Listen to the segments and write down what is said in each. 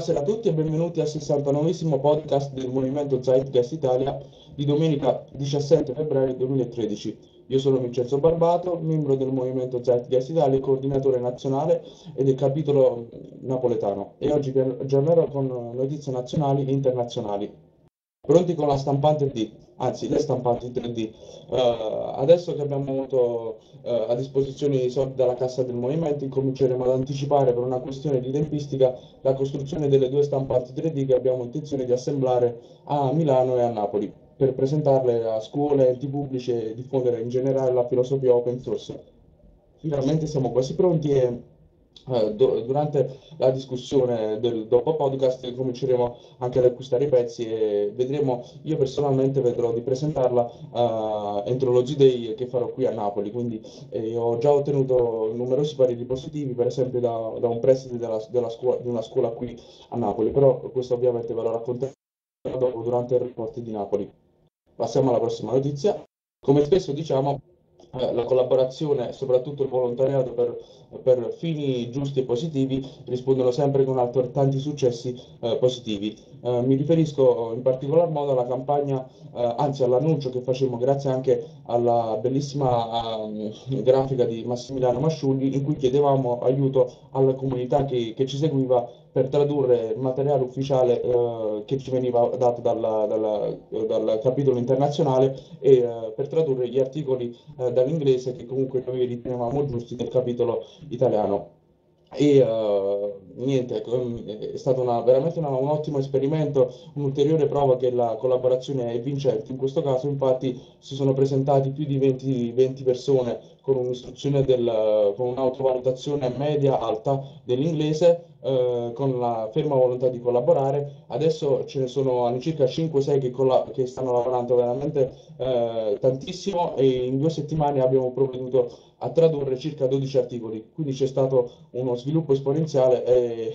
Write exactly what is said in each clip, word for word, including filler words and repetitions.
Buonasera a tutti e benvenuti al sessantanovesimo podcast del Movimento Zeitgeist Italia di domenica diciassette febbraio duemilatredici. Io sono Vincenzo Barbato, membro del Movimento Zeitgeist Italia, coordinatore nazionale e del capitolo napoletano, e oggi vi aggiornerò con notizie nazionali e internazionali. Pronti con la stampante tre D, anzi le stampanti tre D. Eh, adesso che abbiamo avuto eh, a disposizione i soldi dalla cassa del movimento, incominceremo ad anticipare per una questione di tempistica la costruzione delle due stampanti tre D che abbiamo intenzione di assemblare a Milano e a Napoli per presentarle a scuole, enti pubblici e diffondere in generale la filosofia open source. Finalmente siamo quasi pronti e eh, do- durante la discussione del dopo podcast cominceremo anche ad acquistare i pezzi e vedremo, io personalmente vedrò di presentarla eh, entro lo Z-Day che farò qui a Napoli, quindi eh, ho già ottenuto numerosi pareri positivi, per esempio da, da un preside della, della scuola, di una scuola qui a Napoli, però questo ovviamente ve lo racconterò dopo durante il report di Napoli. Passiamo alla prossima notizia. Come spesso diciamo, eh, la collaborazione e soprattutto il volontariato per, per fini giusti e positivi rispondono sempre con altrettanti successi eh, positivi. Eh, mi riferisco in particolar modo alla campagna, eh, anzi all'annuncio che facemmo grazie anche alla bellissima ehm, grafica di Massimiliano Masciulli, in cui chiedevamo aiuto alla comunità che, che ci seguiva per tradurre il materiale ufficiale eh, che ci veniva dato dalla- dalla- dal capitolo internazionale e eh, per tradurre gli articoli eh, dall'inglese che comunque noi ritenevamo giusti del capitolo italiano. E eh, niente, ecco, è stato una- veramente una- un ottimo esperimento, un'ulteriore prova che la collaborazione è vincente. In questo caso, infatti, si sono presentati più di venti, venti persone con un'istruzione del, con un'autovalutazione media alta dell'inglese, eh, con la ferma volontà di collaborare. Adesso ce ne sono all'incirca cinque sei che, colla- che stanno lavorando veramente eh, tantissimo e in due settimane abbiamo provveduto a tradurre circa dodici articoli, quindi c'è stato uno sviluppo esponenziale e,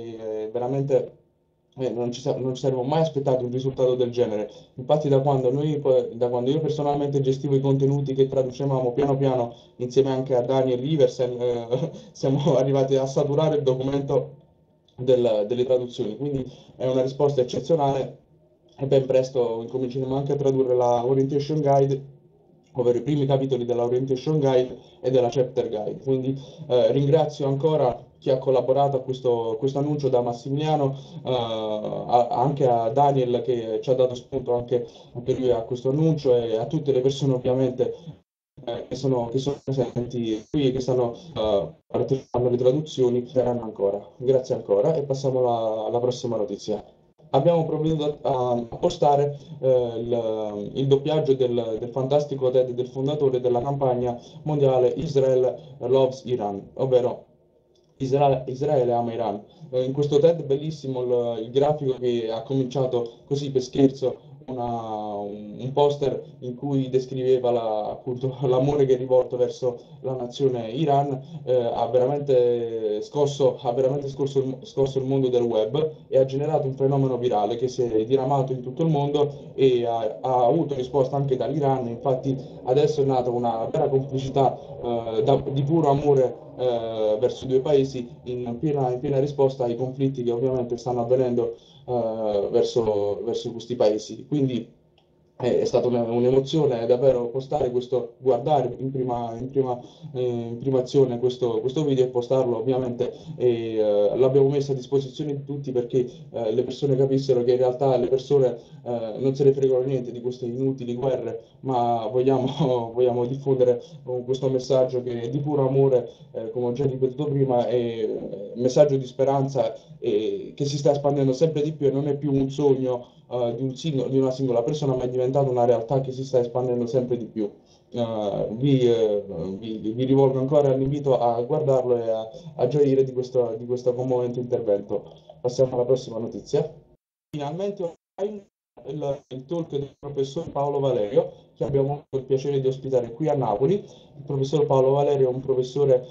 e veramente eh, non ci, sa- non ci saremmo mai aspettati un risultato del genere. Infatti da quando noi, poi- da quando io personalmente gestivo i contenuti che traducevamo piano piano insieme anche a Daniel Iversen, eh, siamo arrivati a saturare il documento del- delle traduzioni, quindi è una risposta eccezionale e ben presto incominceremo anche a tradurre la Orientation Guide, ovvero i primi capitoli della Orientation Guide e della Chapter Guide. Quindi eh, ringrazio ancora chi ha collaborato a questo, questo annuncio da Massimiliano, eh, a- anche a Daniel che ci ha dato spunto anche, anche lui a questo annuncio e a tutte le persone ovviamente eh, che sono, che sono presenti qui e che stanno eh, partecipando alle traduzioni, saranno ancora. Grazie ancora e passiamo alla, alla prossima notizia. Abbiamo provveduto a, a postare eh, il, il doppiaggio del, del fantastico TED del fondatore della campagna mondiale Israel Loves Iran, ovvero Isra- Israele ama Iran. Eh, in questo TED bellissimo il, il grafico che ha cominciato così per scherzo una- un, un poster in cui descriveva la- appunto l'amore che è rivolto verso la nazione Iran, eh, ha veramente scosso, ha veramente scosso il, scosso il mondo del web e ha generato un fenomeno virale che si è diramato in tutto il mondo e ha, ha avuto risposta anche dall'Iran. Infatti adesso è nata una vera complicità eh, da- di puro amore eh, verso i due paesi in piena, in piena risposta ai conflitti che ovviamente stanno avvenendo eh, verso, verso questi paesi. Quindi è, è stata una- un'emozione davvero postare questo, guardare in prima, in prima, eh, in prima azione questo, questo video e postarlo ovviamente e eh, l'abbiamo messo a disposizione di tutti perché eh, le persone capissero che in realtà le persone eh, non se ne fregano niente di queste inutili guerre, ma vogliamo, vogliamo diffondere eh, questo messaggio che è di puro amore, eh, come ho già ripetuto prima, è eh, un messaggio di speranza eh, che si sta espandendo sempre di più e non è più un sogno eh, di, un singolo- di una singola persona, ma è diventata una realtà che si sta espandendo sempre di più. Eh, vi, eh, vi- vi rivolgo ancora l'invito a guardarlo e a, a gioire di questo, di questo commovente intervento. Passiamo alla prossima notizia. Finalmente online il, il talk del professor Paolo Valerio, che abbiamo avuto il piacere di ospitare qui a Napoli. Il professor Paolo Valerio è un professore,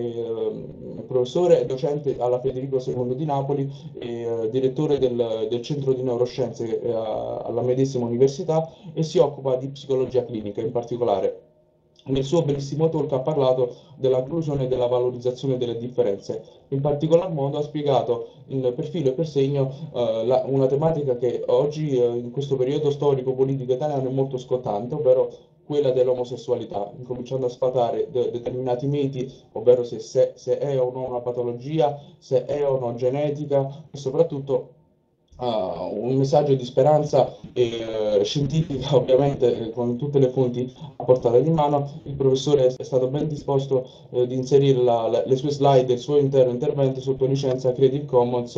eh, professore e docente alla Federico secondo di Napoli e eh, direttore del, del Centro di Neuroscienze eh, alla medesima università e si occupa di psicologia clinica in particolare. nel suo bellissimo talk ha parlato dell'inclusione e della valorizzazione delle differenze. In particolar modo ha spiegato in- per filo e per segno eh, la- una tematica che oggi, eh, in questo periodo storico-politico italiano, è molto scottante, ovvero quella dell'omosessualità, incominciando a sfatare de- determinati miti, ovvero se, se se è o no una patologia, se è o no genetica, e soprattutto ah, un messaggio di speranza eh, scientifica, ovviamente, eh, con tutte le fonti a portata di mano. Il professore è stato ben disposto eh, di inserire la- la- le sue slide, il suo intero intervento sotto licenza Creative Commons.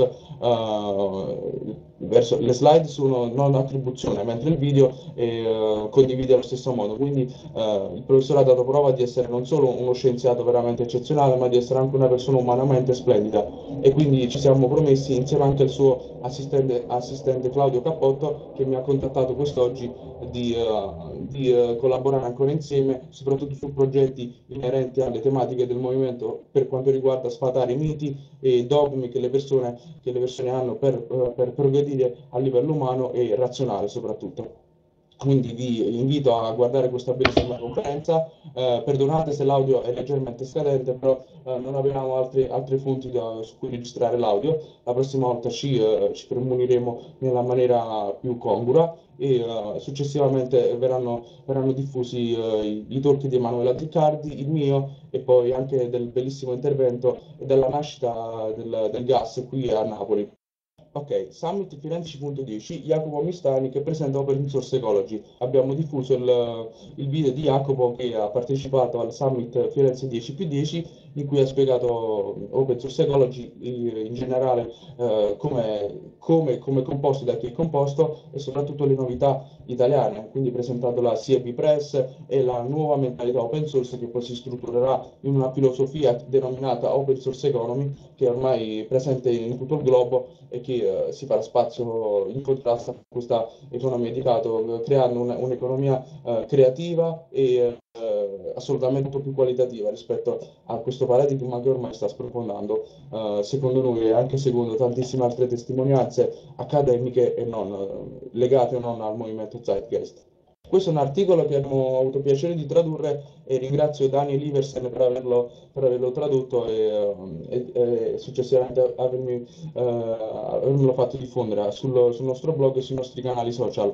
eh, verso- le slide sono non attribuzione, mentre il video eh, condivide allo stesso modo. Quindi eh, il professore ha dato prova di essere non solo uno scienziato veramente eccezionale, ma di essere anche una persona umanamente splendida. E quindi ci siamo promessi, insieme anche al suo assistente, assistente Claudio Cappotto, che mi ha contattato quest'oggi, di, eh, di, eh, collaborare ancora insieme, soprattutto su progetti inerenti alle tematiche del movimento per quanto riguarda sfatare i miti e i dogmi che le persone, che le persone hanno per, eh, per progredire a livello umano e razionale soprattutto. Quindi vi invito a guardare questa bellissima conferenza. Eh, perdonate se l'audio è leggermente scadente, però eh, non avevamo altri, altre fonti da- su cui registrare l'audio. La prossima volta ci, eh, ci premuniremo nella maniera più congrua e eh, successivamente verranno, verranno diffusi eh, i, i talk di Emanuela Ziccardi, il mio e poi anche del bellissimo intervento della nascita del, del gas qui a Napoli. Ok, Summit Firenze dieci punto dieci, Jacopo Mistani che presenta Open Source Ecology. Abbiamo diffuso il, il video di Jacopo che ha partecipato al Summit Firenze dieci più dieci, in cui ha spiegato Open Source Ecology in generale, eh, come, come, come è composto, da chi è composto e soprattutto le novità italiane, quindi presentando la C E P Press e la nuova mentalità open source che poi si strutturerà in una filosofia denominata Open Source Economy, che è ormai presente in tutto il globo e che eh, si farà spazio in contrasto a questa economia di dato, creando un- un'economia eh, creativa e eh, assolutamente molto più qualitativa rispetto a questo paradigma che ormai sta sprofondando, eh, secondo noi e anche secondo tantissime altre testimonianze accademiche e non eh, legate o non al movimento Zeitgeist. Questo è un articolo che abbiamo avuto piacere di tradurre e ringrazio Daniel Iversen per averlo, per averlo tradotto e, e- e successivamente avermi, eh, avermelo fatto diffondere sul, sul nostro blog e sui nostri canali social.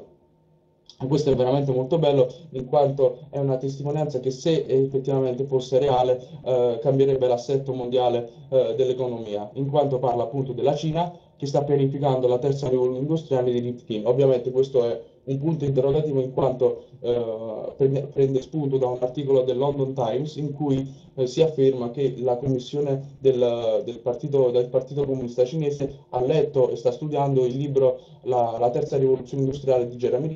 Questo è veramente molto bello in quanto è una testimonianza che se effettivamente fosse reale eh, cambierebbe l'assetto mondiale eh, dell'economia, in quanto parla appunto della Cina che sta pianificando la terza rivoluzione industriale di Rifkin. Ovviamente questo è un punto interrogativo in quanto eh, prende, prende spunto da un articolo del London Times in cui eh, si afferma che la commissione del, del partito, del Partito Comunista Cinese ha letto e sta studiando il libro La, la terza rivoluzione industriale di Jeremy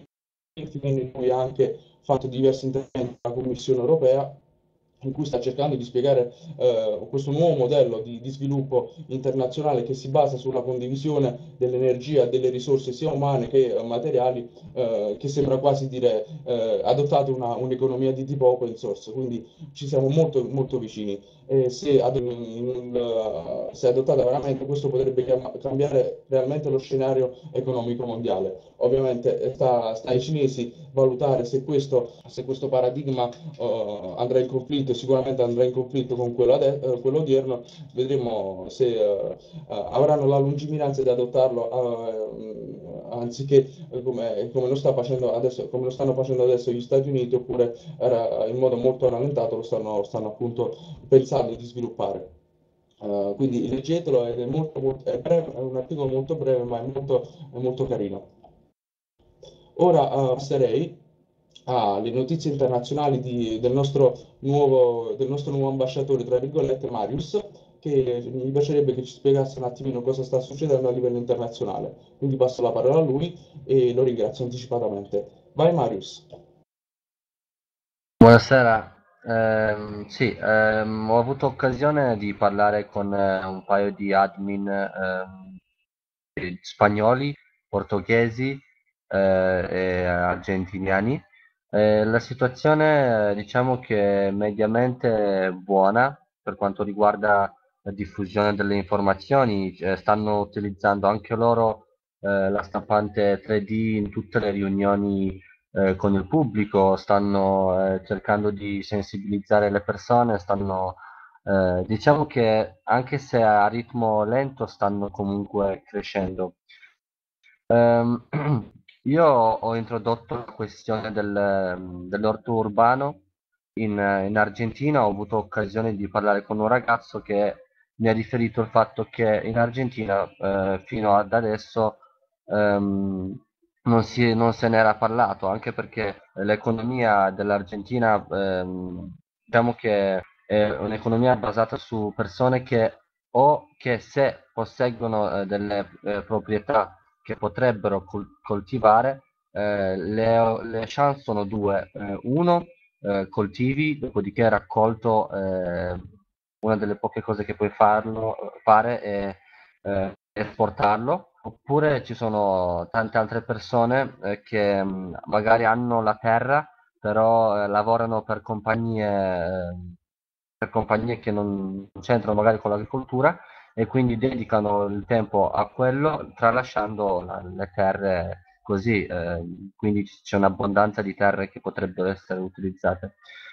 in cui ha anche fatto diversi interventi alla Commissione europea, in cui sta cercando di spiegare eh, questo nuovo modello di, di sviluppo internazionale che si basa sulla condivisione dell'energia e delle risorse sia umane che eh, materiali, eh, che sembra quasi dire eh, adottate una, un'economia di tipo open source, quindi ci siamo molto, molto vicini. E se, ad, in, in, se adottata veramente, questo potrebbe chiama, cambiare realmente lo scenario economico mondiale. Ovviamente sta, sta ai cinesi valutare se questo, se questo paradigma uh, andrà in conflitto, sicuramente andrà in conflitto con quello, ade- uh, quello odierno. Vedremo se uh, uh, avranno la lungimiranza di adottarlo uh, anziché uh, come, come, lo sta facendo adesso, come lo stanno facendo adesso gli Stati Uniti, oppure uh, in modo molto rallentato lo stanno, stanno appunto pensando di sviluppare. Uh, quindi leggetelo, ed è, molto, molto, è, breve, è un articolo molto breve, ma è molto, è molto carino. Ora eh, passerei alle notizie internazionali di- del nostro nuovo, del nostro nuovo ambasciatore, tra virgolette, Marius, che mi piacerebbe che ci spiegasse un attimino cosa sta succedendo a livello internazionale. Quindi passo la parola a lui e lo ringrazio anticipatamente. Vai Marius. Buonasera. Ehm, sì, ehm, ho avuto occasione di parlare con eh, un paio di admin ehm, spagnoli, portoghesi eh, e argentiniani. Eh, la situazione, eh, diciamo che è mediamente buona per quanto riguarda la diffusione delle informazioni. Eh, stanno utilizzando anche loro eh, la stampante tre D in tutte le riunioni eh, con il pubblico, stanno eh, cercando di sensibilizzare le persone, stanno, eh, diciamo che anche se a ritmo lento stanno comunque crescendo. Ehm, io ho introdotto la questione del- dell'orto urbano in, in Argentina, ho avuto occasione di parlare con un ragazzo che mi ha riferito il fatto che in Argentina eh, fino ad adesso ehm, non si- non se n'era parlato, anche perché l'economia dell'Argentina ehm, diciamo che è un'economia basata su persone che o che se posseggono eh, delle eh, proprietà che potrebbero col- coltivare, eh, le, le chance sono due. Eh, uno, eh, coltivi, dopodiché raccolto, eh, una delle poche cose che puoi farlo, fare è eh, esportarlo, oppure ci sono tante altre persone eh, che mh, magari hanno la terra, però eh, lavorano per compagnie, eh, per compagnie che non c'entrano magari con l'agricoltura e quindi dedicano il tempo a quello, tralasciando la- le terre così, eh, quindi c'è un'abbondanza di terre che potrebbero essere utilizzate.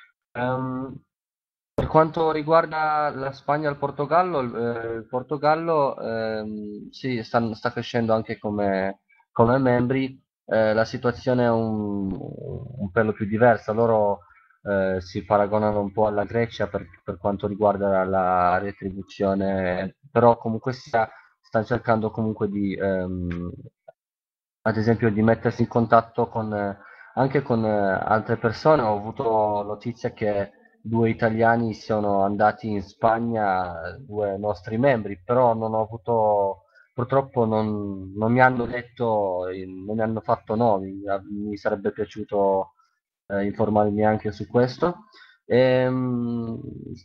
Ehm, per quanto riguarda la Spagna e il Portogallo, il, eh, il Portogallo ehm, sì, sta, sta crescendo anche come, come membri, eh, la situazione è un, un pelo più diversa, loro eh, si paragonano un po' alla Grecia per, per quanto riguarda la retribuzione, però comunque sia, stanno cercando comunque di, ehm, ad esempio, di mettersi in contatto con, eh, anche con eh, altre persone. Ho avuto notizia che due italiani sono andati in Spagna, eh, due nostri membri, però non ho avuto, purtroppo non, non mi hanno detto, eh, non mi hanno fatto nomi, mi sarebbe piaciuto eh, informarmi anche su questo. Ehm,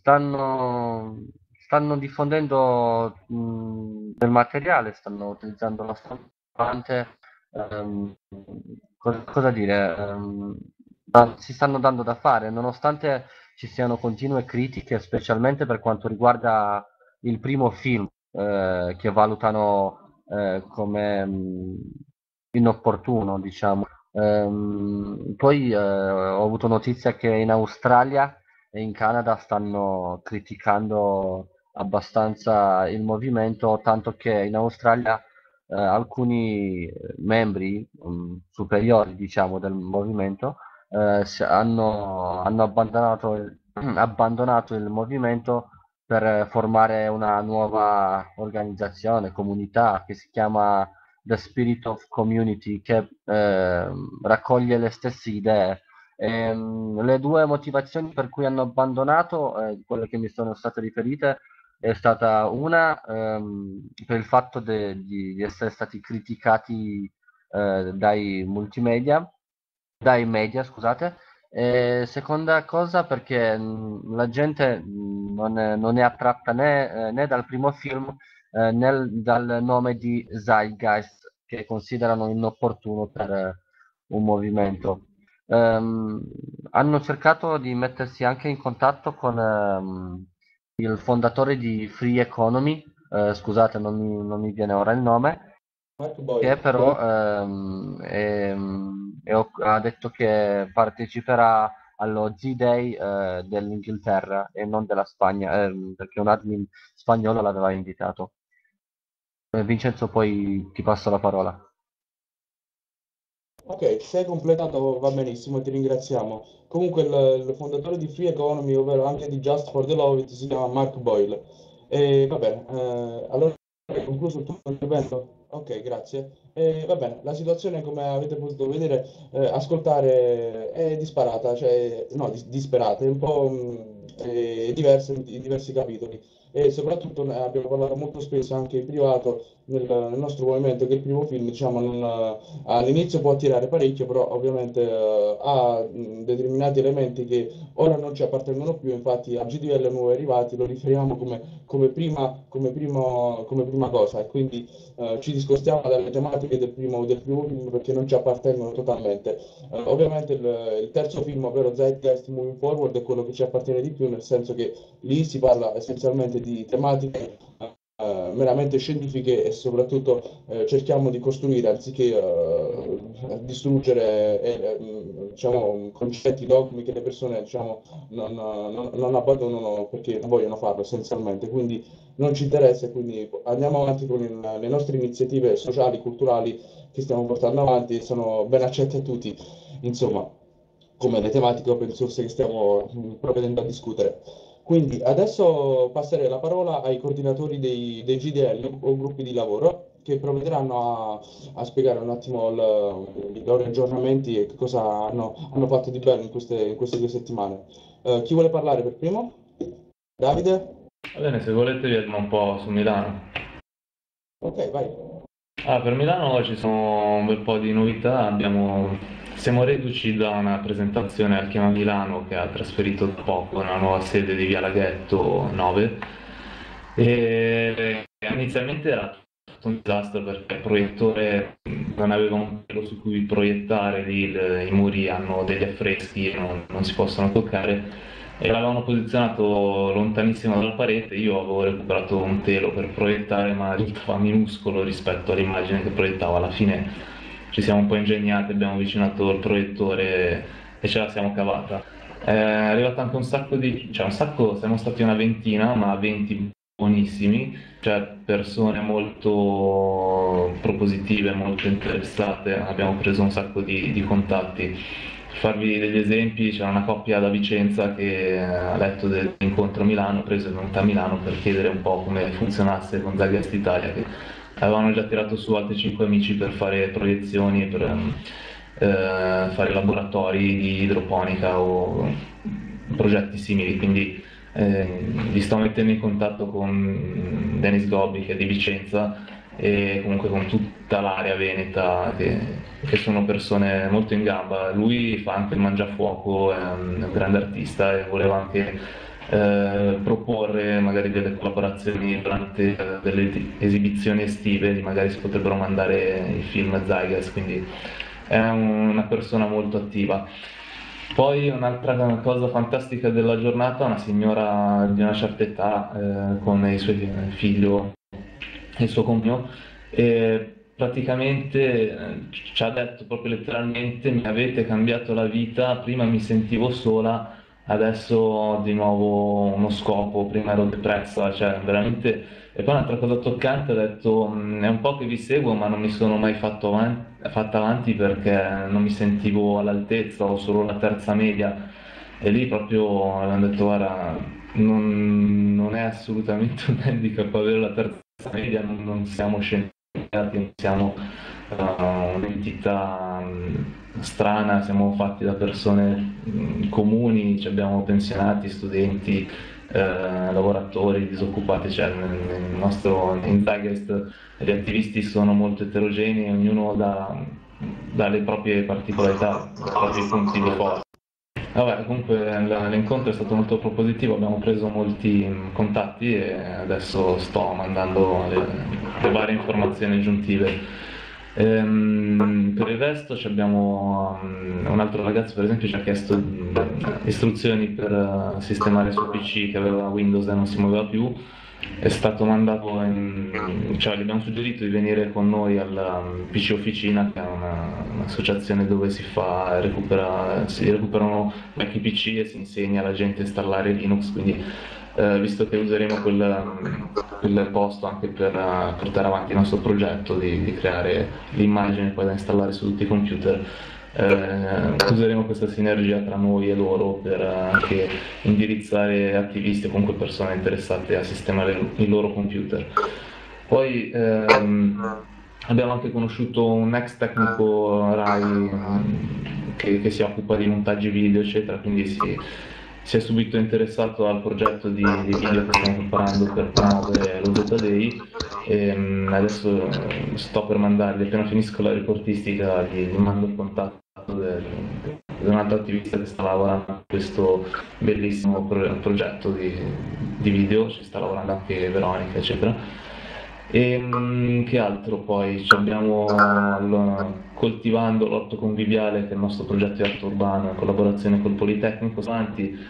stanno, stanno diffondendo mh, del materiale, stanno utilizzando la stampante. ehm, co- Cosa dire? ehm, ah, si stanno dando da fare, nonostante ci siano continue critiche, specialmente per quanto riguarda il primo film, eh, che valutano eh, come mh, inopportuno, diciamo. Ehm, poi eh, ho avuto notizia che in Australia e in Canada stanno criticando abbastanza il movimento, tanto che in Australia eh, alcuni membri um, superiori, diciamo, del movimento eh, si- hanno, hanno abbandonato il, abbandonato il movimento per formare una nuova organizzazione, comunità che si chiama The Spirit of Community, che eh, raccoglie le stesse idee. Ehm, le due motivazioni per cui hanno abbandonato, eh, quelle che mi sono state riferite, è stata una ehm, per il fatto de- di, di essere stati criticati eh, dai multimedia, dai media, scusate. E seconda cosa perché mh, la gente mh, non è, non è attratta né, eh, né dal primo film eh, né dal nome di Zeitgeist, che considerano inopportuno per eh, un movimento. Ehm, hanno cercato di mettersi anche in contatto con ehm, il fondatore di Free Economy, eh, scusate, non mi, non mi viene ora il nome, Mark che Boyle. però ehm, ehm, e ho- ha detto che parteciperà allo Z-Day eh, dell'Inghilterra e non della Spagna, ehm, perché un admin spagnolo l'aveva invitato. Eh, Vincenzo, poi ti passo la parola. Ok, se hai completato va benissimo, ti ringraziamo. Comunque il, il fondatore di Free Economy, ovvero anche di Just for the Love It, si chiama Mark Boyle. E va bene, eh, allora hai concluso il tuo intervento? Ok, grazie. E va bene, la situazione come avete potuto vedere, eh, ascoltare è disparata, cioè no, dis- disperata, è un po' mh, è diversa in in diversi capitoli. E soprattutto ne abbiamo parlato molto spesso anche in privato nel, nel nostro movimento che il primo film, diciamo, non, all'inizio può attirare parecchio, però ovviamente eh, ha mh, determinati elementi che ora non ci appartengono più, infatti a G D L nuovi arrivati lo riferiamo come, come prima, come primo- come prima cosa e quindi eh, ci discostiamo dalle tematiche del primo, del primo film perché non ci appartengono totalmente. Eh, ovviamente il, il terzo film, ovvero Zeitgeist Moving Forward, è quello che ci appartiene di più, nel senso che lì si parla essenzialmente di tematiche eh, meramente scientifiche e soprattutto eh, cerchiamo di costruire anziché eh, distruggere eh, eh, diciamo, concetti, dogmi che le persone diciamo, non, non- non abbandonano perché non vogliono farlo essenzialmente. Quindi non ci interessa e quindi andiamo avanti con il- le nostre iniziative sociali, culturali che stiamo portando avanti e sono ben accette a tutti, insomma, come le tematiche open source che stiamo mm, provvedendo a discutere. Quindi adesso passerei la parola ai coordinatori dei, dei G D L o gruppi di lavoro che provvederanno a, a spiegare un attimo il- i loro aggiornamenti e che cosa hanno, hanno fatto di bello in queste, in queste due settimane. Eh, chi vuole parlare per primo? Davide? Va bene, se volete vi andiamo un po' su Milano. Ok, vai. Ah, per Milano ci sono un bel po' di novità. Abbiamo... Siamo reduci da una presentazione al Chiama Milano che ha trasferito da poco nella nuova sede di Via Laghetto nove. E inizialmente era tutto un disastro perché il proiettore non aveva un pelo su cui proiettare, lì il- i muri hanno degli affreschi e non, non si possono toccare e l'avevano posizionato lontanissimo dalla parete. Io avevo recuperato un telo per proiettare, ma risultava minuscolo rispetto all'immagine che proiettava. Alla fine ci siamo un po' ingegnati, abbiamo avvicinato il proiettore e ce la siamo cavata. È arrivato anche un sacco di, cioè un sacco, siamo stati una ventina, ma venti buonissimi, cioè persone molto propositive, molto interessate. Abbiamo preso un sacco di, di contatti. Per farvi degli esempi, c'era una coppia da Vicenza che ha letto dell'incontro a Milano, preso e è venuta a Milano per chiedere un po' come funzionasse con Zagast Italia, che avevano già tirato su altri cinque amici per fare proiezioni, per ehm, eh, fare laboratori di idroponica o progetti simili, quindi eh, li sto mettendo in contatto con Denis Gobbi che è di Vicenza e comunque con tutta l'area veneta che, che sono persone molto in gamba. Lui fa anche il mangiafuoco, è un grande artista e voleva anche eh, proporre magari delle collaborazioni durante eh, delle esibizioni estive, di magari si potrebbero mandare i film Zygas, quindi è un- una persona molto attiva. Poi un'altra cosa fantastica della giornata, una signora di una certa età eh, con il suo figlio e il suo compagno, e praticamente eh, ci ha detto proprio letteralmente: mi avete cambiato la vita, prima mi sentivo sola, adesso ho di nuovo uno scopo, prima ero depressa, cioè veramente. E poi un'altra cosa toccante, ha detto: "Mm, è un po' che vi seguo ma non mi sono mai fatto avanti, fatta avanti perché non mi sentivo all'altezza, ho solo la terza media". E lì proprio hanno detto: guarda, non, non è assolutamente un handicap avere la terza media, non, non siamo scienziati, non siamo uh, un'entità um, strana, siamo fatti da persone um, comuni, cioè abbiamo pensionati, studenti, eh, lavoratori, disoccupati, cioè nel, nel nostro in Zagest gli attivisti sono molto eterogenei, ognuno dà, dà le proprie particolarità, i propri punti di forza. Vabbè, comunque l- l'incontro è stato molto propositivo, abbiamo preso molti mh, contatti e adesso sto mandando le, le varie informazioni aggiuntive. Ehm, per il resto ci abbiamo um, un altro ragazzo per esempio ci ha chiesto mh, istruzioni per uh, sistemare il suo P C che aveva Windows e non si muoveva più. È stato mandato in, cioè gli abbiamo suggerito di venire con noi alla um, P C Officina, che è una- un'associazione dove si fa, recupera, si recuperano vecchi P C e si insegna alla gente a installare Linux, quindi eh, visto che useremo quel, um, quel posto anche per uh, portare avanti il nostro progetto di, di creare l'immagine poi da installare su tutti i computer, eh, useremo questa sinergia tra noi e loro per anche indirizzare attivisti o comunque persone interessate a sistemare i loro computer. Poi ehm, abbiamo anche conosciuto un ex tecnico RAI ehm, che, che si occupa di montaggi video, eccetera, quindi si, si è subito interessato al progetto di, di video che stiamo preparando per promuovere lo Z Day. E, mm, adesso eh, sto per mandargli, appena finisco la reportistica, gli, gli mando il contatto del- di un altro attivista che sta lavorando a questo bellissimo pro- progetto di, di video, ci sta lavorando anche Veronica, eccetera. E mm, che altro poi? Ci abbiamo l- coltivando l'orto conviviale, che è il nostro progetto di orto urbano in collaborazione col Politecnico, avanti.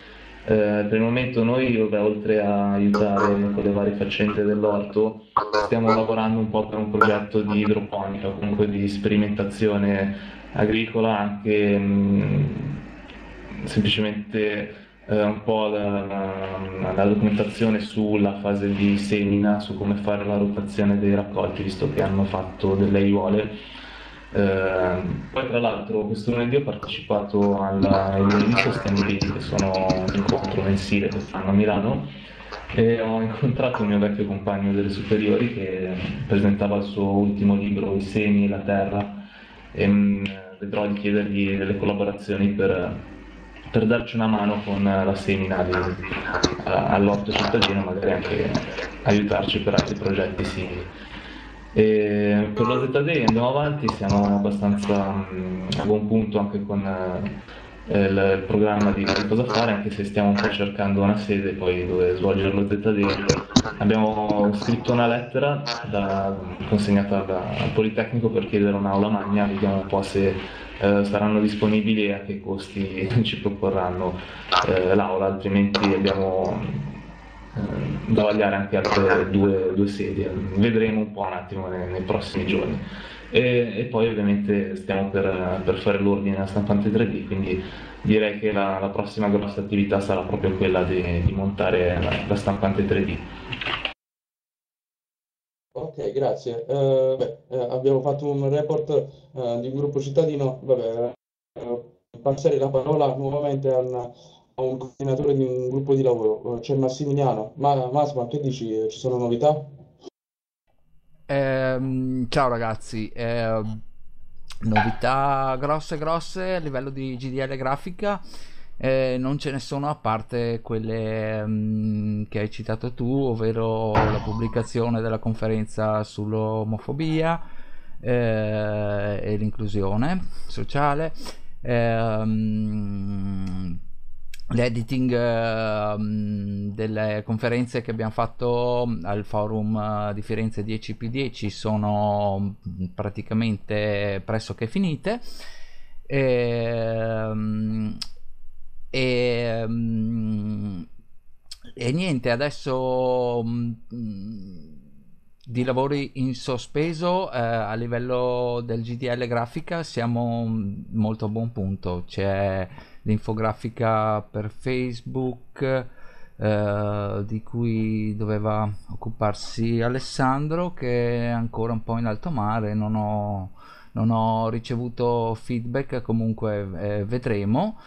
Eh, per il momento noi, vabbè, oltre a aiutare con le varie faccende dell'orto, stiamo lavorando un po' per un progetto di idroponica, comunque di sperimentazione agricola, anche mh, semplicemente eh, un po' la, la- la documentazione sulla fase di semina, su come fare la rotazione dei raccolti, visto che hanno fatto delle aiuole. Eh, poi tra l'altro questo lunedì ho partecipato alla- ai lunedì sostenibili, che sono un incontro mensile che fanno a Milano, e ho incontrato il mio vecchio compagno delle superiori che presentava il suo ultimo libro, I semi e la terra, e mh, vedrò di chiedergli delle collaborazioni per, per darci una mano con la semina di- a- all'orto cittadino, magari anche aiutarci per altri progetti simili. E per lo Z D andiamo avanti, siamo abbastanza mh, a buon punto anche con eh, il, il programma di, di cosa fare, anche se stiamo un po' cercando una sede poi dove svolgere lo Z D. Abbiamo scritto una lettera da- consegnata da- al Politecnico per chiedere un'aula magna, vediamo un po' se eh, saranno disponibili e a che costi ci proporranno eh, l'aula, altrimenti abbiamo eh, da vagliare anche altre due, due sedi. Vedremo un po' un attimo nei, nei prossimi giorni. E, e poi ovviamente stiamo per, per fare l'ordine alla stampante tre D, quindi direi che la, la prossima grossa attività sarà proprio quella di, di montare la, la stampante tre D. Ok, grazie. Eh, beh, eh, abbiamo fatto un report eh, di un gruppo cittadino. Vabbè, eh, passerei la parola nuovamente a un, a un coordinatore di un gruppo di lavoro. Eh, C'è Massimiliano. Ma, Masma, che dici? Eh, Ci sono novità? Ehm, ciao ragazzi, ehm, novità grosse grosse a livello di G D L grafica, eh, non ce ne sono a parte quelle mm, che hai citato tu, ovvero la pubblicazione della conferenza sull'omofobia eh, e l'inclusione sociale. Ehm, L'editing ehm, delle conferenze che abbiamo fatto al forum eh, di Firenze dieci più dieci sono mm, praticamente pressoché finite. Ehm, e, mm, e niente, adesso mm, di lavori in sospeso eh, a livello del G D L grafica siamo molto a buon punto. C'è l'infografica per Facebook eh, di cui doveva occuparsi Alessandro, che è ancora un po' in alto mare. Non ho, non ho ricevuto feedback, comunque eh, vedremo.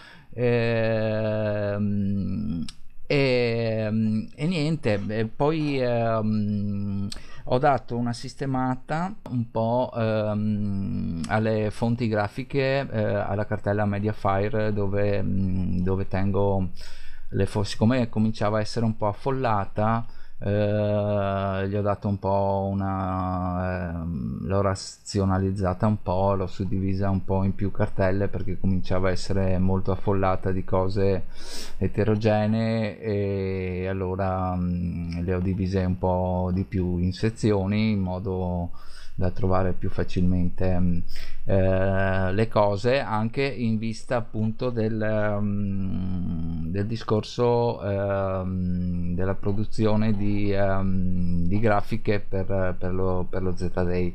Ehm, e, e niente, e poi ehm, ho dato una sistemata un po' ehm, alle fonti grafiche, eh, alla cartella Mediafire dove, mh, dove tengo le fo- siccome cominciava a essere un po' affollata, eh, gli ho dato un po' una ehm, l'ho razionalizzata un po', l'ho suddivisa un po' in più cartelle perché cominciava a essere molto affollata di cose eterogenee, e allora mh, le ho divise un po' di più in sezioni in modo da trovare più facilmente mh, eh, le cose, anche in vista appunto del, mh, del discorso ehm, della produzione di, ehm, di grafiche per, per lo, per lo Z-Day.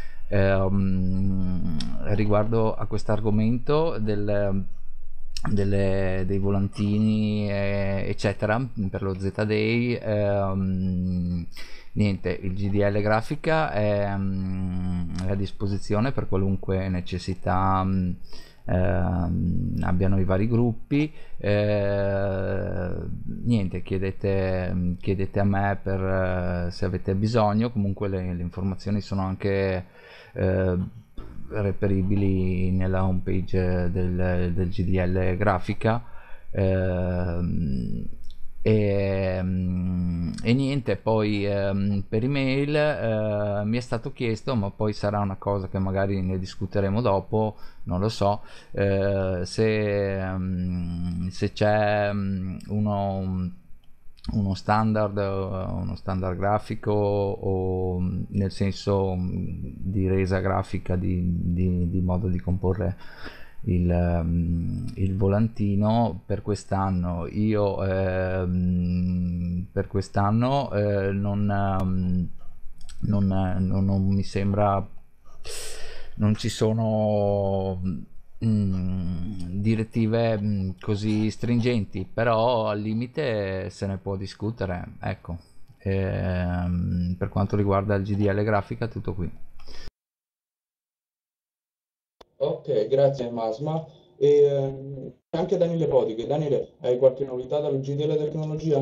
Ehm, riguardo a questo argomento del, delle, dei volantini eh, eccetera per lo Z-Day, ehm, niente, il G D L grafica è, mm, è a disposizione per qualunque necessità mm, ehm, abbiano i vari gruppi. Eh, niente, chiedete, chiedete a me per eh, se avete bisogno. Comunque le, le informazioni sono anche eh, reperibili nella homepage del, del G D L grafica. Ehm, e, mm, e niente, poi ehm, per email eh, mi è stato chiesto, ma poi sarà una cosa che magari ne discuteremo dopo, non lo so, eh, se, mm, se c'è mm, uno, uno standard, eh, uno standard grafico, o mm, nel senso mm, di resa grafica, di, di- di modo di comporre il, um, il volantino per quest'anno. Io ehm, per quest'anno eh, non, um, non, non, non mi sembra, non ci sono mm, direttive mm, così stringenti, però al limite se ne può discutere, ecco. Ehm, per quanto riguarda il G D L grafica, tutto qui. Ok, grazie Masma. E ehm, anche Daniele Podiche. Daniele, hai qualche novità dalla G D L Tecnologia?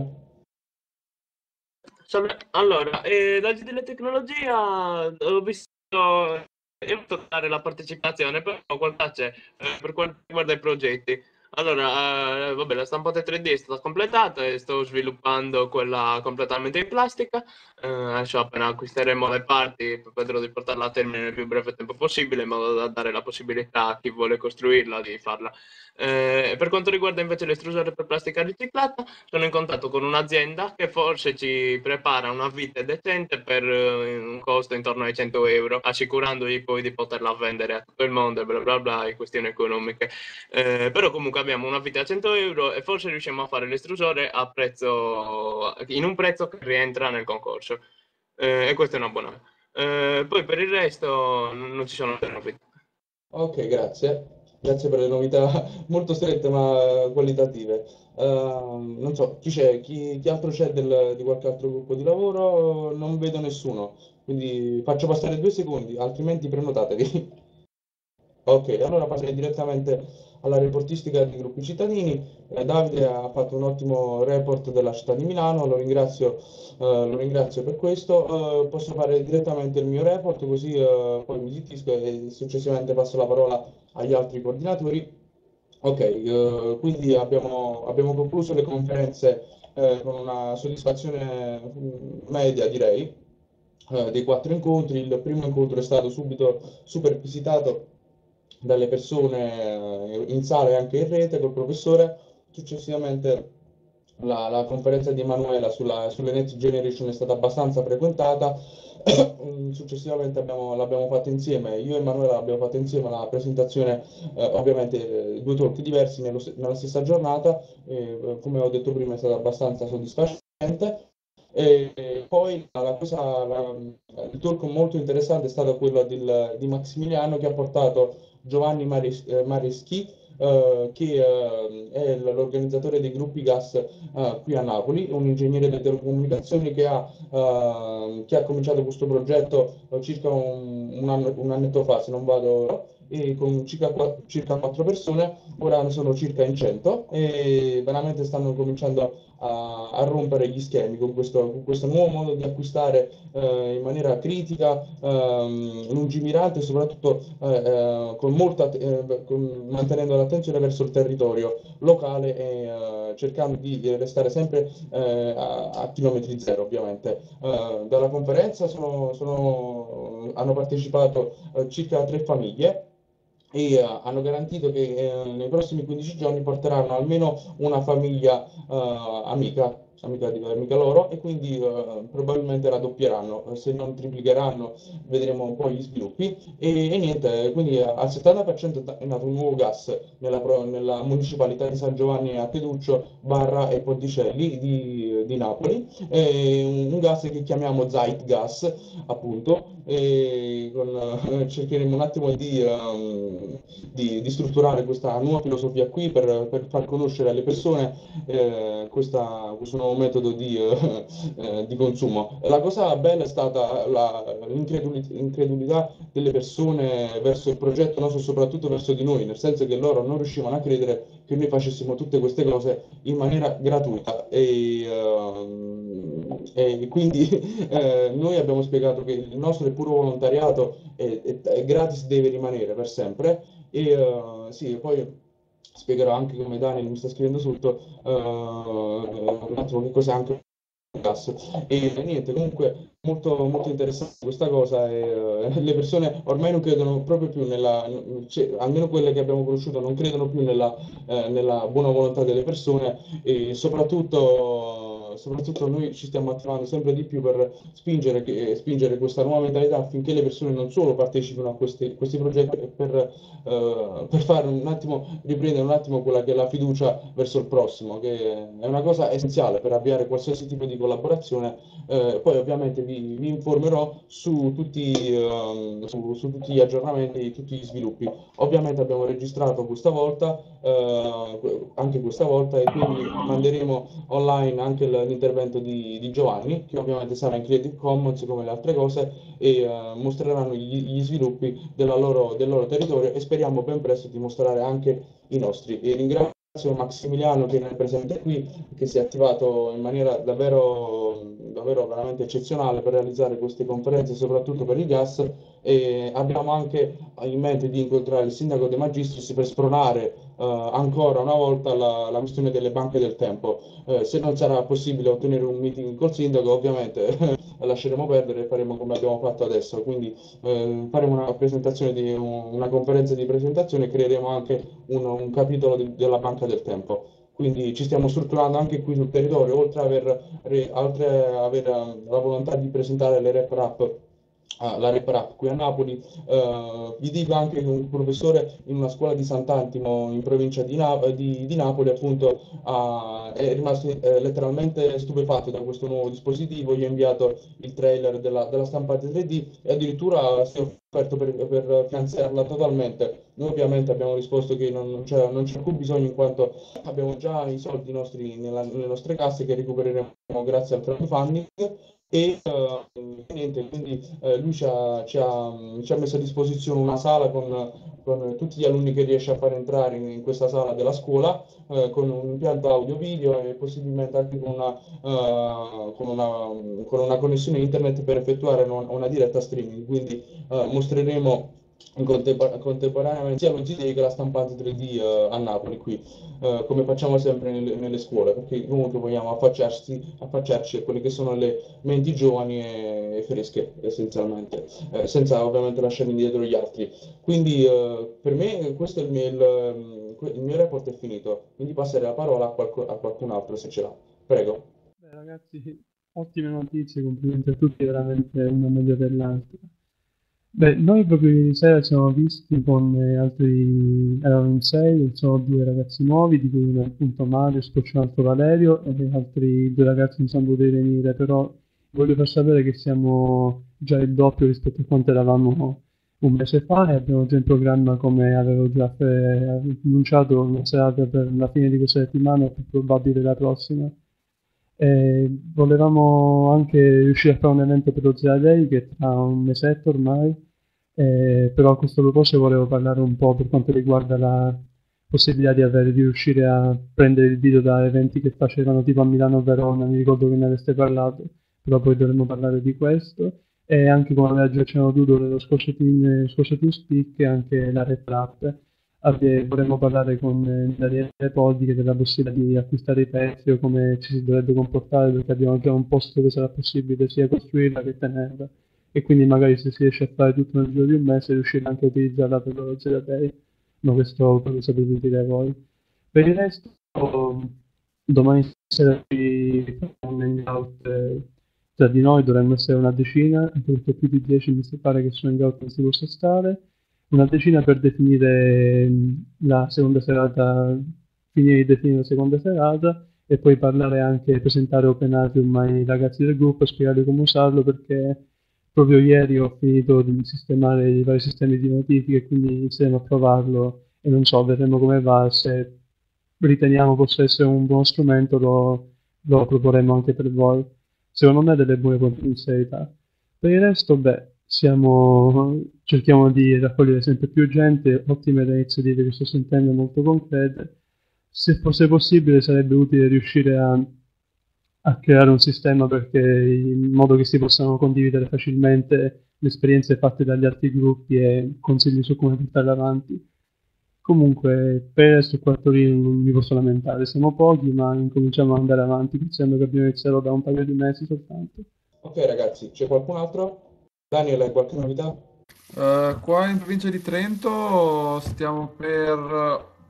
Salve. Allora, eh, da G D L Tecnologia ho visto, ho voluto dare la partecipazione, però qualcosa c'è eh, per quanto riguarda i progetti. Allora, eh, vabbè, la stampante tre D è stata completata e sto sviluppando quella completamente in plastica. Eh, adesso appena acquisteremo le parti vedrò di portarla a termine nel più breve tempo possibile, in modo da dare la possibilità a chi vuole costruirla di farla. Eh, per quanto riguarda invece l'estrusore per plastica riciclata, sono in contatto con un'azienda che forse ci prepara una vite decente per eh, un costo intorno ai cento euro, assicurandogli poi di poterla vendere a tutto il mondo e bla bla bla, e questioni economiche. Eh, però comunque abbiamo una vite a cento euro e forse riusciamo a fare l'estrusore a prezzo, in un prezzo che rientra nel concorso. Eh, e questa è una buona. Eh, poi per il resto non ci sono altre novità. Ok, grazie. Grazie per le novità molto strette ma qualitative. Ehm, non so, chi c'è? Chi, chi altro c'è del- di qualche altro gruppo di lavoro? Non vedo nessuno, quindi faccio passare due secondi, altrimenti prenotatevi. Ok, allora passerei direttamente alla reportistica dei gruppi cittadini. Eh, Davide ha fatto un ottimo report della città di Milano, lo ringrazio, eh, lo ringrazio per questo. Eh, posso fare direttamente il mio report, così eh, poi mi zittisco e successivamente passo la parola agli altri coordinatori. Ok, eh, quindi abbiamo, abbiamo concluso le conferenze eh, con una soddisfazione mm, media, direi, eh, dei quattro incontri. Il primo incontro è stato subito super visitato dalle persone eh, in sala e anche in rete col professore. Successivamente la, la conferenza di Emanuela sulla, sulle Next Generation è stata abbastanza frequentata. Successivamente abbiamo- l'abbiamo fatto insieme, io e Emanuela l'abbiamo fatto insieme la presentazione, eh, ovviamente eh, due talk diversi nello- nella stessa giornata, e, eh, come ho detto prima è stata abbastanza soddisfacente. E poi la cosa, la- il talk molto interessante è stato quello del- di Maximiliano, che ha portato Giovanni Mares- eh, Mareschi, eh, che eh, è l- l'organizzatore dei gruppi gas eh, qui a Napoli, un ingegnere delle telecomunicazioni che ha, eh, che ha cominciato questo progetto eh, circa un, un anno, un annetto fa, se non vado, e con circa, qua- circa quattro persone. Ora ne sono circa in cento e veramente stanno cominciando a, a rompere gli schemi con questo, con questo nuovo modo di acquistare eh, in maniera critica, ehm, lungimirante e soprattutto eh, eh, con molta, eh, con- mantenendo l'attenzione verso il territorio locale e eh, cercando di restare sempre eh, a, a chilometri zero, ovviamente. Eh, dalla conferenza sono, sono- hanno partecipato eh, circa tre famiglie e eh, hanno garantito che eh, nei prossimi quindici giorni porteranno almeno una famiglia eh, amica, amica, di- amica loro, e quindi eh, probabilmente raddoppieranno, se non triplicheranno, vedremo un po' gli sviluppi. E, e niente, quindi eh, al settanta per cento è nato un nuovo gas nella, pro- nella municipalità di San Giovanni a Teduccio, Barra e Ponticelli di, di Napoli. È un, un gas che chiamiamo Zeitgas, appunto, e con- eh, cercheremo un attimo di, ehm, di- di strutturare questa nuova filosofia qui per, per far conoscere alle persone eh, questa- questo nuovo metodo di, eh, eh, di consumo. La cosa bella è stata la- l'increduli- l'incredulità delle persone verso il progetto, nostro, soprattutto verso di noi, nel senso che loro non riuscivano a credere che noi facessimo tutte queste cose in maniera gratuita. E, ehm, e quindi eh, noi abbiamo spiegato che il nostro è puro volontariato e, e- e gratis deve rimanere per sempre. E eh, sì, poi spiegherò anche, come Daniel mi sta scrivendo sotto, eh, un attimo che cos'è anche un gas. E niente, comunque molto, molto interessante questa cosa, e eh, le persone ormai non credono proprio più nella, cioè, almeno quelle che abbiamo conosciuto, non credono più nella, eh, nella buona volontà delle persone, e soprattutto eh, soprattutto noi ci stiamo attivando sempre di più per spingere, che- spingere questa nuova mentalità affinché le persone non solo partecipino a questi, questi progetti, e per, eh, per fare un attimo, riprendere un attimo quella che è la fiducia verso il prossimo, che è una cosa essenziale per avviare qualsiasi tipo di collaborazione. Eh, poi ovviamente vi, vi informerò su tutti, ehm, su, su tutti gli aggiornamenti, tutti gli sviluppi. Ovviamente abbiamo registrato questa volta, eh, anche questa volta, e quindi manderemo online anche l- l'intervento di, di Giovanni, che ovviamente sarà in Creative Commons come le altre cose, e eh, mostreranno gli, gli sviluppi della loro- del loro territorio, e speriamo ben presto di mostrare anche i nostri. E ringrazio Massimiliano che è presente qui, che si è attivato in maniera davvero, davvero veramente eccezionale per realizzare queste conferenze, soprattutto per il gas, e abbiamo anche in mente di incontrare il sindaco De Magistris per spronare eh, ancora una volta la, la questione delle banche del tempo. Eh, se non sarà possibile ottenere un meeting col sindaco, ovviamente lasceremo perdere e faremo come abbiamo fatto adesso. Quindi eh, faremo una presentazione di una conferenza di presentazione, e creeremo anche un, un capitolo di- della banca del tempo. Quindi ci stiamo strutturando anche qui sul territorio, oltre ad aver, re- oltre ad aver eh, la volontà di presentare le rep rap, ah, la rep rap qui a Napoli. Eh, vi dico anche che un professore in una scuola di Sant'Antimo in provincia di, Na- di- di Napoli, appunto, ha- è rimasto eh, letteralmente stupefatto da questo nuovo dispositivo. Gli ho inviato il trailer della, della stampante tre D, e addirittura si è offerto per, per finanziarla totalmente. Noi ovviamente abbiamo risposto che non, non c'è non c'è alcun bisogno, in quanto abbiamo già i soldi nostri nella- nelle nostre casse, che recupereremo grazie al crowdfunding. E eh, niente, quindi eh, lui ci ha, ci ha- ci ha messo a disposizione una sala con, con tutti gli alunni che riesce a far entrare in, in questa sala della scuola, eh, con un impianto audio-video, e possibilmente anche con una, eh, con una, con una connessione internet per effettuare una, una diretta streaming. Quindi eh, mostreremo in contempor- contemporaneamente sia lo Z-Day che la stampante tre D eh, a Napoli qui, eh, come facciamo sempre nelle, nelle scuole, perché comunque vogliamo affacciarsi, affacciarci a quelle che sono le menti giovani e, e fresche, essenzialmente, eh, senza ovviamente lasciare indietro gli altri. Quindi eh, per me questo è il mio, il, il mio report è finito, quindi passerei la parola a, qualco- a qualcun altro se ce l'ha. Prego. Beh, ragazzi, ottime notizie, complimenti a tutti, veramente una meglio dell'altra. Beh, noi proprio ieri sera ci siamo visti con eh, altri, erano in sei, sono due ragazzi nuovi, di cui uno è appunto Mario, poi c'è un altro Valerio, e altri due ragazzi non sono potuti venire, però voglio far sapere che siamo già il doppio rispetto a quanto eravamo un mese fa, e abbiamo già in programma, come avevo già fe- annunciato, una serata per la fine di questa settimana, più probabile la prossima. E volevamo anche riuscire a fare un evento per lo Zero Day, che è tra un mesetto ormai, eh, però a questo proposito volevo parlare un po' per quanto riguarda la possibilità di, avere, di riuscire a prendere il video da eventi che facevano tipo a Milano o Verona, mi ricordo che ne aveste parlato, però poi dovremmo parlare di questo. E anche, come aveva già accennato tu, lo scorso team, scorso team speak, e anche la Red Trap. Abbi- vorremmo parlare con eh, Daniele Podiche della possibilità di acquistare i pezzi, o come ci si dovrebbe comportare, perché abbiamo già un posto dove sarà possibile sia costruirla che tenerla, e quindi magari, se si riesce a fare tutto nel giro di un mese, riuscire anche a utilizzarla per lo Zero Day. Ma questo poi lo sapete dire voi. Per il resto, domani sera ci faremo un hangout eh, tra di noi, dovremmo essere una decina, anche perché più di dieci mi pare che su hangout non si possa stare, una decina per definire mh, la seconda serata, finire di definire la seconda serata, e poi parlare anche, presentare Openatium ai ragazzi del gruppo, spiegare come usarlo, perché proprio ieri ho finito di sistemare i vari sistemi di notifiche, quindi inizieremo a provarlo, e non so, vedremo come va. Se riteniamo possa essere un buono strumento, lo, lo proporremo anche per voi. Secondo me ha delle buone potenzialità. Per il resto, beh, siamo, cerchiamo di raccogliere sempre più gente, ottime le iniziative che sto sentendo, molto concrete. Se fosse possibile, sarebbe utile riuscire a, a creare un sistema perché, in modo che si possano condividere facilmente le esperienze fatte dagli altri gruppi e consigli su come portarle avanti. Comunque, per il resto qua a Torino non mi posso lamentare, siamo pochi, ma incominciamo ad andare avanti, pensando che abbiamo iniziato da un paio di mesi soltanto. Ok ragazzi, c'è qualcun altro? Daniel, hai qualche novità? Eh, qua in provincia di Trento stiamo per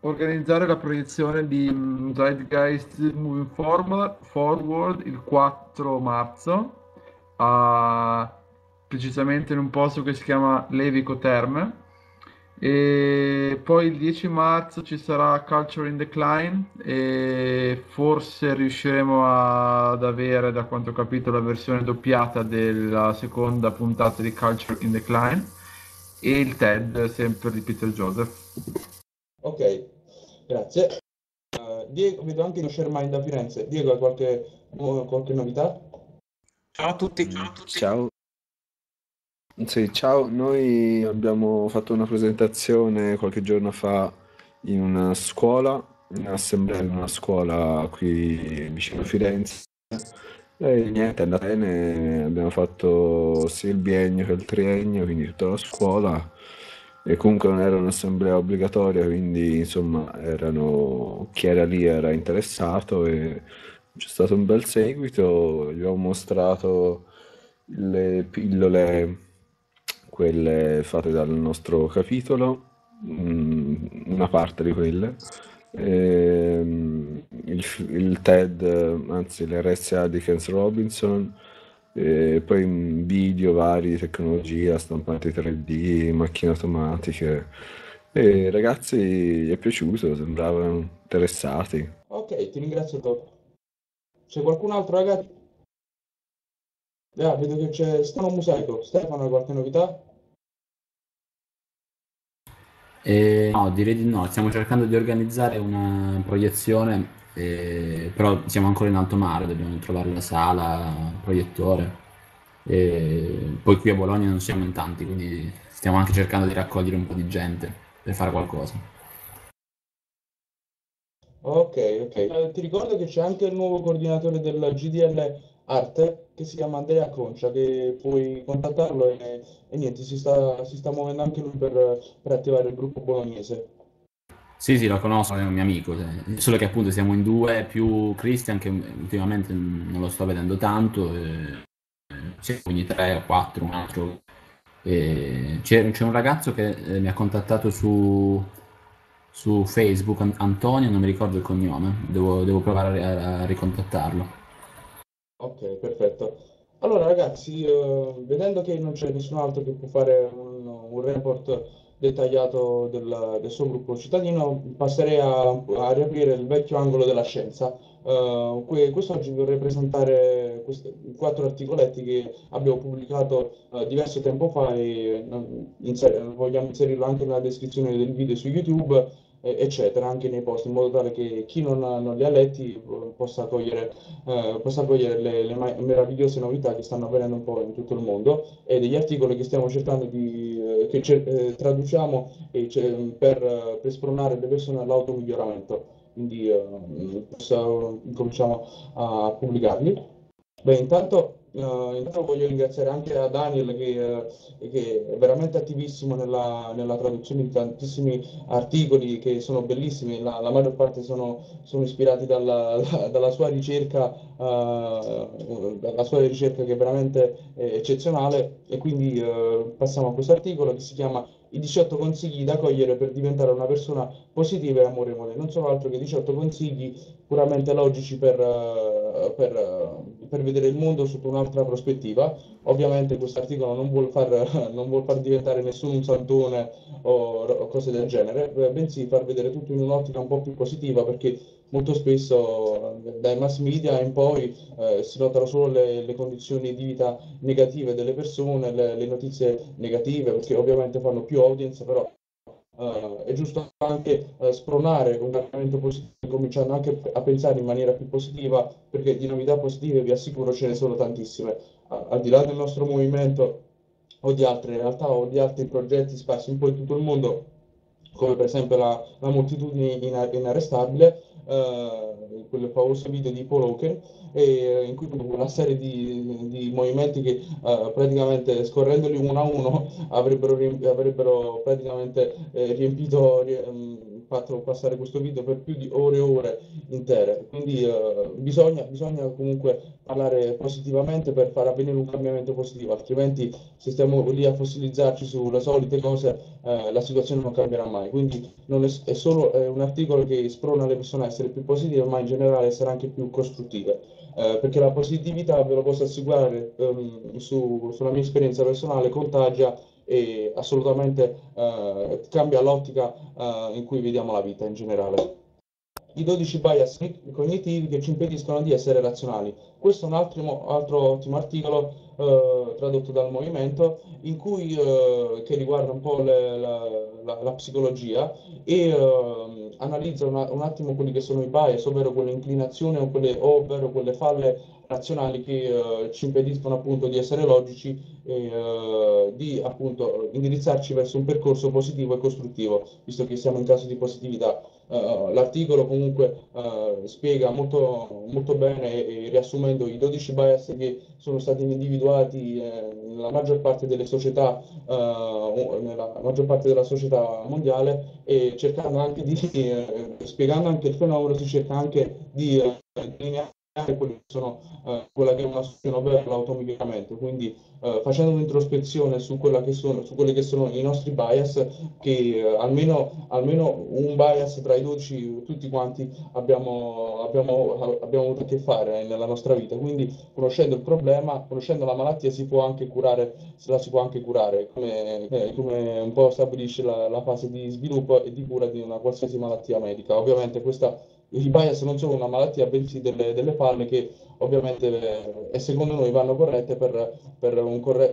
organizzare la proiezione di mm, Zeitgeist Moving Forward, Forward il quattro marzo, a- precisamente in un posto che si chiama Levico Terme. E poi il dieci marzo ci sarà Culture in Decline e forse riusciremo ad avere, da quanto ho capito, la versione doppiata della seconda puntata di Culture in Decline e il TED sempre di Peter Joseph. Ok, grazie. Eh, Diego, vedo anche lo Shermind da Firenze. Diego, hai qualche, eh, qualche novità? Ciao a tutti. Ciao. Sì, ciao, noi abbiamo fatto una presentazione qualche giorno fa in una scuola, in un'assemblea in una scuola qui vicino a Firenze. E niente, è andata bene, abbiamo fatto sia il biennio che il triennio, quindi tutta la scuola. E comunque non era un'assemblea obbligatoria, quindi insomma erano, chi era lì era interessato e c'è stato un bel seguito, gli abbiamo mostrato le pillole, quelle fatte dal nostro capitolo, mm, una parte di quelle, ehm, il, il TED, anzi l'R S A di Kens Robinson, e poi in video vari, tecnologia, stampanti tre D, macchine automatiche. E i ragazzi gli è piaciuto, sembravano interessati. Ok, ti ringrazio Top. C'è qualcun altro, ragazzi? Ah, vedo che c'è Stefano Musaico. Stefano, hai qualche novità? Eh, no, direi di no, stiamo cercando di organizzare una proiezione, eh, però siamo ancora in alto mare, dobbiamo trovare la sala, il proiettore. E poi qui a Bologna non siamo in tanti, quindi stiamo anche cercando di raccogliere un po' di gente per fare qualcosa. Ok, ok. Eh, ti ricordo che c'è anche il nuovo coordinatore del G D L Arte che si chiama Andrea Concia, che puoi contattarlo e, e niente, si sta, si sta muovendo anche lui per, per attivare il gruppo bolognese. Sì, sì, lo conosco, è un mio amico, eh, solo che appunto siamo in due, più Christian che ultimamente non lo sto vedendo tanto, e, eh, siamo quindi tre o quattro, un altro. E c'è, c'è un ragazzo che eh, mi ha contattato su, su Facebook, An- Antonio, non mi ricordo il cognome, devo, devo provare a, a ricontattarlo. Ok, perfetto. Allora, ragazzi, eh, vedendo che non c'è nessun altro che può fare un, un report dettagliato del, del suo gruppo cittadino, passerei a, a riaprire il vecchio angolo della scienza. Eh, que- quest'oggi vorrei presentare questi quattro articoletti che abbiamo pubblicato eh, diverso tempo fa e eh, inser- vogliamo inserirlo anche nella descrizione del video su YouTube, eh, eccetera, anche nei post, in modo tale che chi non, non li ha letti eh, possa cogliere eh, possa cogliere le, le ma- meravigliose novità che stanno avvenendo un po' in tutto il mondo e degli articoli che stiamo cercando di eh, che cer- eh, traduciamo e ce- per, eh, per spronare le persone all'automiglioramento. Quindi eh, adesso incominciamo a pubblicarli. Beh, intanto, eh, intanto voglio ringraziare anche a Daniel che, eh, che è veramente attivissimo nella, nella traduzione di tantissimi articoli che sono bellissimi, la, la maggior parte sono, sono ispirati dalla, dalla sua ricerca, eh, dalla sua ricerca che è veramente eh, eccezionale e quindi eh, passiamo a questo articolo che si chiama I diciotto consigli da cogliere per diventare una persona positiva e amorevole. Non sono altro che diciotto consigli puramente logici per, eh, per, eh, per vedere il mondo sotto un'altra prospettiva. Ovviamente questo articolo non vuol far, non vuol far diventare nessuno un santone o, o cose del genere, eh, bensì far vedere tutto in un'ottica un po' più positiva, perché molto spesso eh, dai mass media in poi eh, si notano solo le, le condizioni di vita negative delle persone, le, le notizie negative, perché ovviamente fanno più audience, però Uh, è giusto anche uh, spronare un cambiamento positivo, cominciando anche a pensare in maniera più positiva, perché di novità positive vi assicuro ce ne sono tantissime. Uh, al di là del nostro movimento o di altre realtà o di altri progetti sparsi un po' in tutto il mondo, come per esempio la, la moltitudine ina- inarrestabile, uh, quel famoso video di Paul Hawken, e, in cui una serie di, di movimenti che uh, praticamente scorrendoli uno a uno avrebbero, riemp- avrebbero praticamente eh, riempito, ri- um, fatto passare questo video per più di ore e ore intere, quindi eh, bisogna, bisogna comunque parlare positivamente per far avvenire un cambiamento positivo, altrimenti se stiamo lì a fossilizzarci sulle solite cose eh, la situazione non cambierà mai. Quindi non è, è solo è un articolo che sprona le persone a essere più positive, ma in generale essere anche più costruttive. Eh, perché la positività, ve lo posso assicurare, ehm, su- sulla mia esperienza personale, contagia e assolutamente eh, cambia l'ottica eh, in cui vediamo la vita in generale. I dodici bias cognitivi che ci impediscono di essere razionali. Questo è un altro, altro ottimo articolo eh, tradotto dal Movimento, in cui, eh, che riguarda un po' le- la, la- la psicologia e eh, analizza una- un attimo quelli che sono i bias, ovvero quelle inclinazioni o quelle, ovvero quelle falle razionali che eh, ci impediscono appunto di essere logici e eh, di appunto indirizzarci verso un percorso positivo e costruttivo, visto che siamo in caso di positività. Uh, l'articolo comunque uh, spiega molto, molto bene e, e riassumendo i dodici bias che sono stati individuati eh, nella maggior parte delle società, uh, nella maggior parte della società mondiale, e cercando anche di, eh, spiegando anche il fenomeno, si cerca anche di eh, delineare quelli che sono, eh, quella che è una soluzione per l'automiglioramento, quindi eh, facendo un'introspezione su, quella che sono, su quelli che sono i nostri bias, che eh, almeno, almeno un bias tra i dodici tutti quanti abbiamo, abbiamo, abbiamo avuto a che fare nella nostra vita, quindi conoscendo il problema, conoscendo la malattia si può anche curare, se la si può anche curare, come, eh, come un po' stabilisce la, la fase di sviluppo e di cura di una qualsiasi malattia medica. Ovviamente questa i bias non sono una malattia, bensì delle, delle falle che ovviamente eh, e secondo noi vanno corrette per, per, un corre-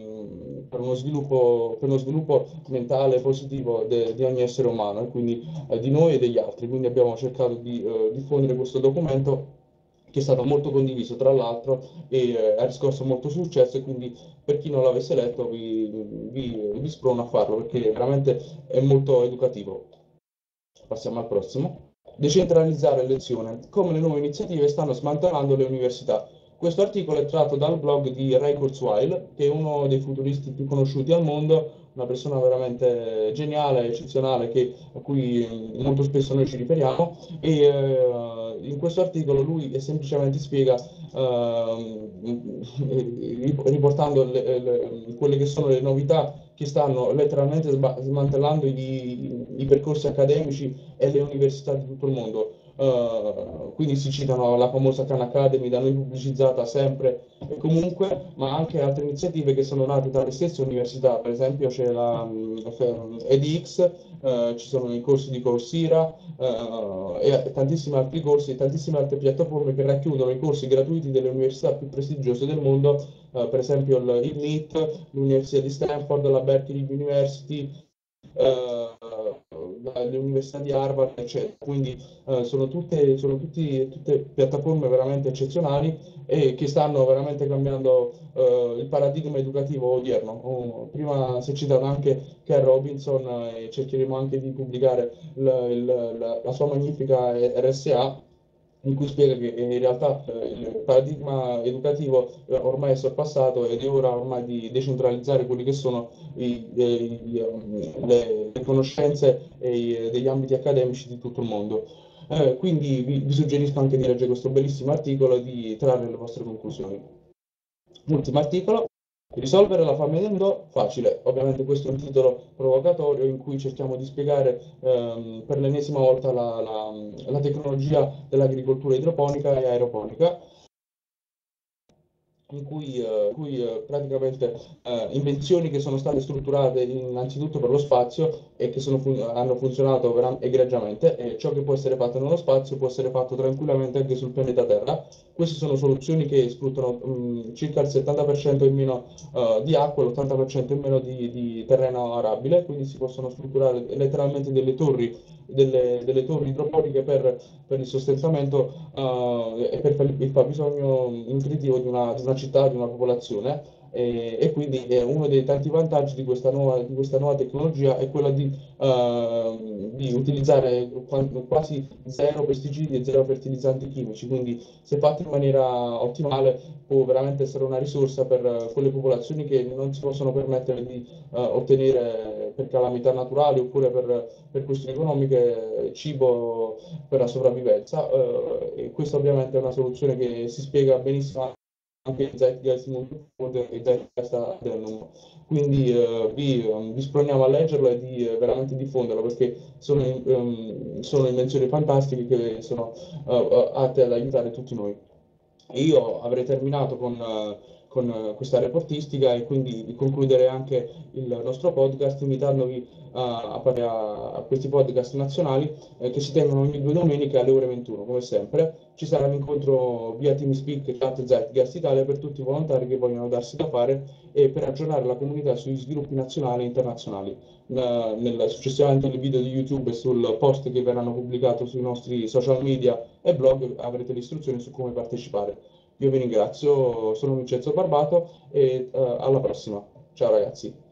un- per uno sviluppo, per uno sviluppo mentale positivo de- di ogni essere umano e quindi eh, di noi e degli altri. Quindi abbiamo cercato di eh, diffondere questo documento che è stato molto condiviso tra l'altro e eh, ha riscosso molto successo, e quindi per chi non l'avesse letto vi, vi, vi sprono a farlo perché veramente è molto educativo. Passiamo al prossimo. Decentralizzare le lezioni. Come le nuove iniziative stanno smantellando le università. Questo articolo è tratto dal blog di Ray Kurzweil, che è uno dei futuristi più conosciuti al mondo, una persona veramente geniale, eccezionale, che, a cui molto spesso noi ci riferiamo, e eh, in questo articolo lui semplicemente spiega, eh, riportando le, le, quelle che sono le novità che stanno letteralmente sba- smantellando i, i percorsi accademici e le università di tutto il mondo. Uh, quindi si citano la famosa Khan Academy, da noi pubblicizzata sempre e comunque, ma anche altre iniziative che sono nate dalle stesse università. Per esempio c'è la um, edX, uh, ci sono i corsi di Coursera uh, e tantissimi altri corsi e tantissime altre piattaforme che racchiudono i corsi gratuiti delle università più prestigiose del mondo, uh, per esempio il, il N I T, l'Università di Stanford, la Berkeley University, uh, le università di Harvard, eccetera. Quindi uh, sono tutte, sono tutti, tutte piattaforme veramente eccezionali e che stanno veramente cambiando uh, il paradigma educativo odierno. Uh, prima si è citato anche Ken Robinson uh, e cercheremo anche di pubblicare la, la, la sua magnifica R S A, in cui spiega che in realtà eh, il paradigma educativo eh, ormai è sorpassato ed è ora ormai di decentralizzare quelli che sono i, i, i, le, le conoscenze e i, degli ambiti accademici di tutto il mondo. Eh, quindi vi, vi suggerisco anche di leggere questo bellissimo articolo e di trarre le vostre conclusioni. Ultimo articolo. Risolvere la fame nel mondo facile. Ovviamente questo è un titolo provocatorio in cui cerchiamo di spiegare ehm, per l'ennesima volta la, la, la tecnologia dell'agricoltura idroponica e aeroponica, in cui, eh, cui eh, praticamente eh, invenzioni che sono state strutturate innanzitutto per lo spazio e che sono fun- hanno funzionato vera- egregiamente, e ciò che può essere fatto nello spazio può essere fatto tranquillamente anche sul pianeta Terra. Queste sono soluzioni che sfruttano mh, circa il settanta per cento in meno uh, di acqua e l'ottanta per cento in meno di, di terreno arabile, quindi si possono strutturare letteralmente delle torri, delle, delle torri idroponiche per, per il sostentamento uh, e per il fabbisogno nutritivo di una, di una città, di una popolazione. E, e quindi eh, uno dei tanti vantaggi di questa nuova, di questa nuova tecnologia è quello di, eh, di utilizzare quasi zero pesticidi e zero fertilizzanti chimici, quindi se fatto in maniera ottimale può veramente essere una risorsa per quelle popolazioni che non si possono permettere di eh, ottenere per calamità naturali oppure per, per questioni economiche cibo per la sopravvivenza. Eh, e questa ovviamente è una soluzione che si spiega benissimo anche in Zeitgeist Multifold e Zeitgeist Addendum. Quindi eh, vi, um, vi sproniamo a leggerlo e di eh, veramente diffonderlo, perché sono, um, sono invenzioni fantastiche che sono uh, uh, atte ad aiutare tutti noi. Io avrei terminato con, uh, con uh, questa reportistica e quindi concluderei anche il nostro podcast invitandovi uh, a, a, a questi podcast nazionali eh, che si tengono ogni due domeniche alle ore ventuno, come sempre. Ci sarà un incontro via TeamSpeak e Chat Zeitgeist Italia per tutti i volontari che vogliono darsi da fare e per aggiornare la comunità sugli sviluppi nazionali e internazionali. Uh, nel, successivamente nel video di YouTube e sul post che verranno pubblicati sui nostri social media e blog avrete le istruzioni su come partecipare. Io vi ringrazio, sono Vincenzo Barbato e uh, alla prossima. Ciao ragazzi.